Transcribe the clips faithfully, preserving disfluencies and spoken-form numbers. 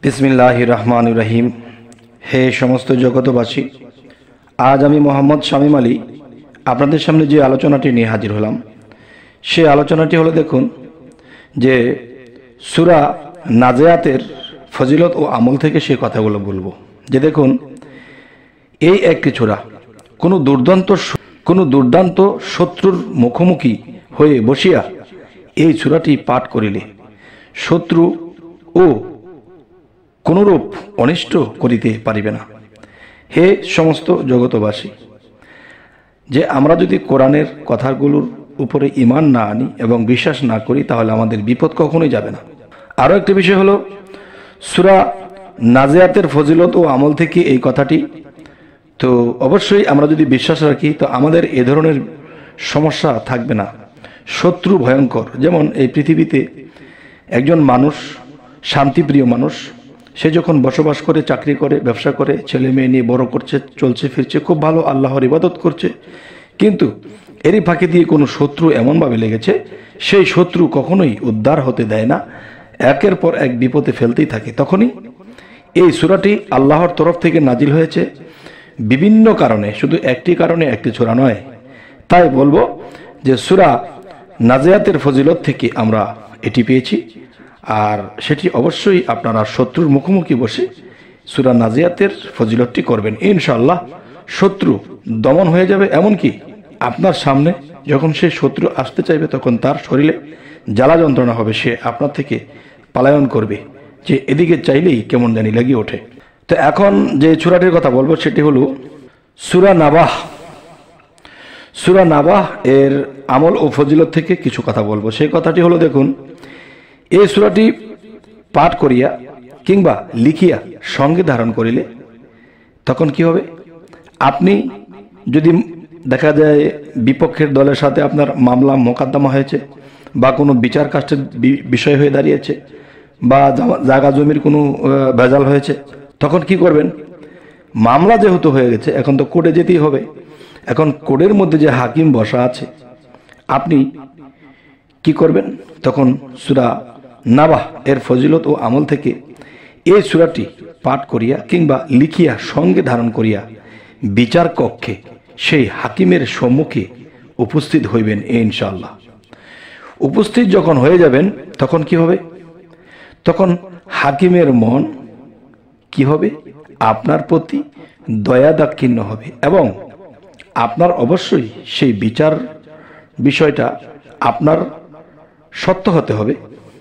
বিসমিল্লাহির রহমানির রহিম। হে সমস্ত জগতবাসী, আজ আমি মোহাম্মদ শামীম আলী আপনাদের সামনে যে আলোচনাটি নিয়ে হাজির হলাম, সে আলোচনাটি হলো, দেখুন যে সূরা নাজিয়াতের ফজিলত ও আমল থেকে সে কথাগুলো বলবো। যে দেখুন, এই একটি সূরা কোনো দুর্দান্ত কোনো দুর্দান্ত শত্রুর মুখোমুখি হয়ে বসিয়া এই সূরাটি পাঠ করিলে শত্রু ও কোনরূপ অনিষ্ট করিতে পারিবে না। হে সমস্ত জগতবাসী, যে আমরা যদি কোরআনের কথাগুলোর উপরে ঈমান না আনি এবং বিশ্বাস না করি, তাহলে আমাদের বিপদ কখনোই যাবে না। আরও একটি বিষয় হলো, সূরা নাজিয়াতের ফজিলত ও আমল থেকে এই কথাটি, তো অবশ্যই আমরা যদি বিশ্বাস রাখি তো আমাদের এ ধরনের সমস্যা থাকবে না। শত্রু ভয়ঙ্কর, যেমন এই পৃথিবীতে একজন মানুষ, শান্তিপ্রিয় মানুষ, সে যখন বসবাস করে, চাকরি করে, ব্যবসা করে, ছেলে মেয়ে নিয়ে বড় করছে, চলছে ফিরছে, খুব ভালো আল্লাহর ইবাদত করছে, কিন্তু এরই ফাঁকে দিয়ে কোনো শত্রু এমনভাবে লেগেছে, সেই শত্রু কখনোই উদ্ধার হতে দেয় না, একের পর এক বিপদে ফেলতেই থাকে। তখনই এই সূরাটি আল্লাহর তরফ থেকে নাজিল হয়েছে বিভিন্ন কারণে, শুধু একটি কারণে, একটি সূরা নয়। তাই বলবো যে সূরা নাজিয়াতের ফজিলত থেকে আমরা এটি পেয়েছি, আর সেটি অবশ্যই আপনারা শত্রুর মুখোমুখি বসে সূরা নাজিয়াতের ফজিলতটি করবেন। ইনশাআল্লাহ শত্রু দমন হয়ে যাবে। এমনকি আপনার সামনে যখন সে শত্রু আসতে চাইবে, তখন তার শরীরে জ্বালা যন্ত্রণা হবে, সে আপনার থেকে পলায়ন করবে, যে এদিকে চাইলেই কেমন জানি লাগিয়ে ওঠে। তো এখন যে সূরাটির কথা বলবো সেটি হলো সূরা নাবাহ। সূরা নাবাহ এর আমল ও ফজিলত থেকে কিছু কথা বলবো। সেই কথাটি হলো, দেখুন, এই সূরাটি পাঠ করিয়া কিংবা লিখিয়া সঙ্গে ধারণ করিলে তখন কি হবে? আপনি যদি দেখা যায় বিপক্ষের দলের সাথে আপনার মামলা মোকদ্দমা হয়েছে, বা কোনো বিচার কাষ্টের বিষয় হয়ে দাঁড়িয়েছে, বা জায়গা জমির কোনো ভেজাল হয়েছে, তখন কি করবেন? মামলা যেহেতু হয়ে গেছে, এখন তো কোর্টে যেতেই হবে। এখন কোর্টের মধ্যে যে হাকিম বসা আছে, আপনি কি করবেন? তখন সূরা নাবাহ এর ফজিলত ও আমল থেকে এই সূরাটি পাঠ করিয়া কিংবা লিখিয়া সঙ্গে ধারণ করিয়া বিচার কক্ষে সেই হাকিমের সম্মুখে উপস্থিত হইবেন ইনশাআল্লাহ। উপস্থিত যখন হয়ে যাবেন, তখন কি হবে? তখন হাকিমের মন কি হবে? আপনার প্রতি দয়া দাক্ষিণ্য হবে, এবং আপনার অবশ্যই সেই বিচার বিষয়টা আপনার সত্য হতে হবে।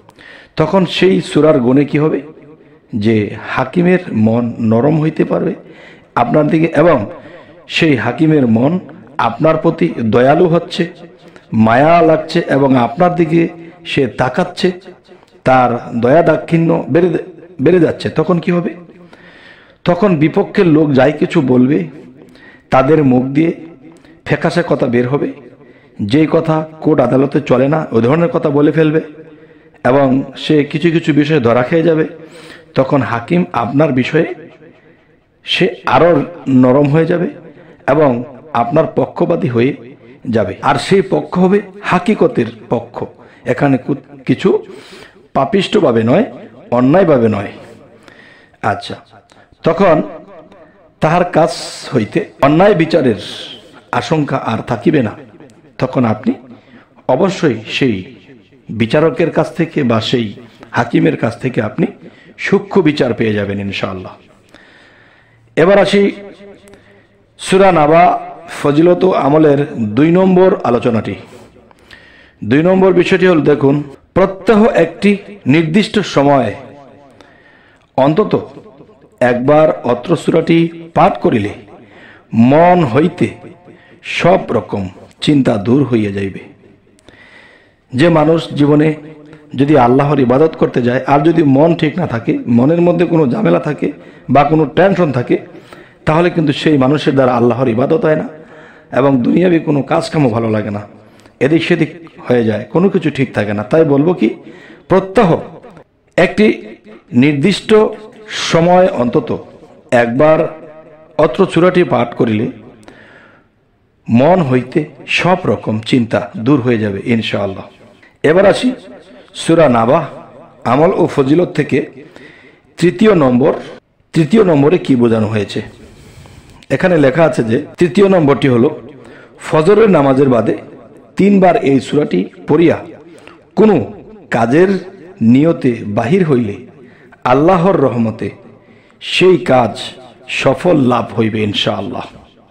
তখন সেই সূরার গুণে কি হবে? যে হাকিমের মন নরম হইতে পারবে আপনার দিকে, এবং সেই হাকিমের মন আপনার প্রতি দয়ালু হচ্ছে, মায়া লাগছে, এবং আপনার দিকে সে তাকাচ্ছে, তার দয়া দাক্ষিণ্য বেড়ে বেড়ে যাচ্ছে। তখন কি হবে? তখন বিপক্ষের লোক যাই কিছু বলবে, তাদের মুখ দিয়ে ফ্যাকাশে কথা বের হবে, যেই কথা কোর্ট আদালতে চলে না, ওই ধরনের কথা বলে ফেলবে, এবং সে কিছু কিছু বিষয়ে ধরা খেয়ে যাবে। তখন হাকিম আপনার বিষয়ে সে আরো নরম হয়ে যাবে এবং আপনার পক্ষপাতী হয়ে যাবে, আর সেই পক্ষ হবে হাকিকতের পক্ষ। এখানে কিছু পাপিষ্টভাবে নয়, অন্যায়ভাবে নয়। আচ্ছা, তখন তাহার কাছ হইতে অন্যায় বিচারের আশঙ্কা আর থাকিবে না। তখন আপনি অবশ্যই সেই বিচারকের কাছ থেকে বা সেই হাকিমের কাছ থেকে আপনি সূক্ষ্ম বিচার পেয়ে যাবেন ইনশাআল্লাহ। এবার আসি সূরা নাবাহ ফজিলত ও আমলের দুই নম্বর আলোচনাটি। দুই নম্বর বিষয়টি হল, দেখুন, প্রত্যহ একটি নির্দিষ্ট সময় অন্তত একবার অত্র সূরাটি পাঠ করিলে মন হইতে সব রকম চিন্তা দূর হইয়া যাইবে। যে মানুষ জীবনে যদি আল্লাহর ইবাদত করতে যায়, আর যদি মন ঠিক না থাকে, মনের মধ্যে কোনো ঝামেলা থাকে বা কোনো টেনশন থাকে, তাহলে কিন্তু সেই মানুষের দ্বারা আল্লাহর ইবাদত হয় না, এবং দুনিয়াবি কোনো কাজকামও ভালো লাগে না, এদিক সেদিক হয়ে যায়, কোনো কিছু ঠিক থাকে না। তাই বলবো কি, প্রত্যহ একটি নির্দিষ্ট সময় অন্তত একবার অত্র সূরাটি পাঠ করিলে মন হইতে সব রকম চিন্তা দূর হয়ে যাবে ইনশাআল্লাহ। এবার আসি সূরা নাবাহ আমল ও ফজিলত থেকে তৃতীয় নম্বর তৃতীয় নম্বরে কি বোঝানো হয়েছে? এখানে লেখা আছে যে তৃতীয় নম্বরটি হলো ফজরের নামাজের বাদে তিনবার এই সূরাটি পড়িয়া কোনো কাজের নিয়তে বাহির হইলে আল্লাহর রহমতে সেই কাজ সফল লাভ হইবে ইনশাআল্লাহ।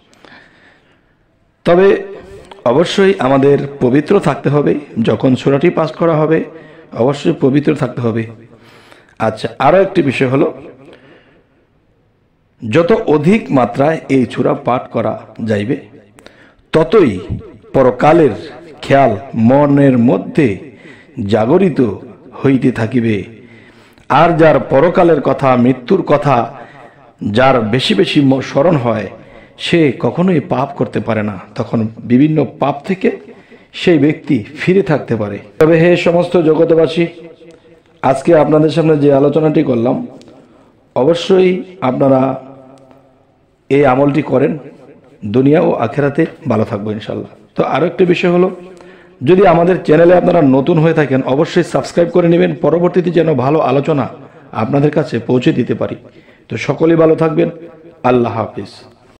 তবে অবশ্যই আমাদের পবিত্র থাকতে হবে, যখন সূরাটি পাঠ করা হবে অবশ্যই পবিত্র থাকতে হবে। আচ্ছা, আরও একটি বিষয় হলো যত অধিক মাত্রায় এই সূরা পাঠ করা যাইবে ততই পরকালের খেয়াল মনের মধ্যে জাগরিত হইতে থাকিবে। আর যার পরকালের কথা, মৃত্যুর কথা যার বেশি বেশি স্মরণ হয় সে কখনোই পাপ করতে পারে না, তখন বিভিন্ন পাপ থেকে সেই ব্যক্তি ফিরে থাকতে পারে। তবে হে সমস্ত জগতবাসী, আজকে আপনাদের সামনে যে আলোচনাটি করলাম অবশ্যই আপনারা এই আমলটি করেন, দুনিয়া ও আখেরাতে ভালো থাকবো ইনশাল্লাহ। তো আরও একটি বিষয় হলো, যদি আমাদের চ্যানেলে আপনারা নতুন হয়ে থাকেন অবশ্যই সাবস্ক্রাইব করে নেবেন, পরবর্তীতে যেন ভালো আলোচনা আপনাদের কাছে পৌঁছে দিতে পারি। তো সকলেই ভালো থাকবেন। আল্লাহ হাফিজ।